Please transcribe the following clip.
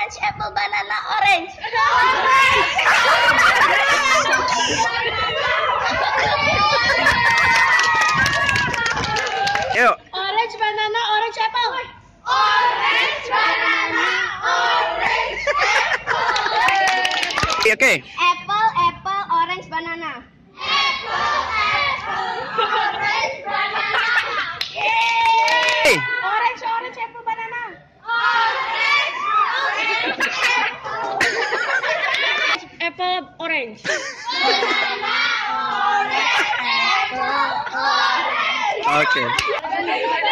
orange, apple, banana, orange. Yuk. Orange, banana, orange, apple. Orange, banana, orange, apple. Oke. Apple, apple, orange, banana. Apple, apple, orange, banana. Hey. Orange, orange, apple, banana. Orange, orange, apple, orange. Banana, orange, apple, orange. Oke.